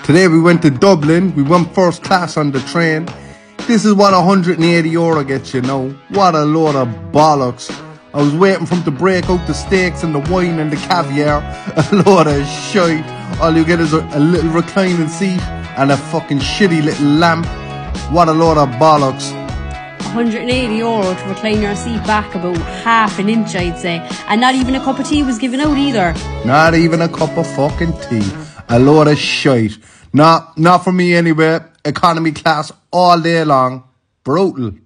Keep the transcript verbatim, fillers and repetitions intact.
Today we went to Dublin. We went first class on the train. This is what one hundred eighty euro gets you now. What a load of bollocks. I was waiting for him to break out the steaks and the wine and the caviar. A load of shite. All you get is a, a little reclining seat and a fucking shitty little lamp. What a load of bollocks. one hundred eighty euro to recline your seat back about half an inch, I'd say. And not even a cup of tea was given out either. Not even a cup of fucking tea. A load of shite. Not, not for me anyway. Economy class all day long. Brutal.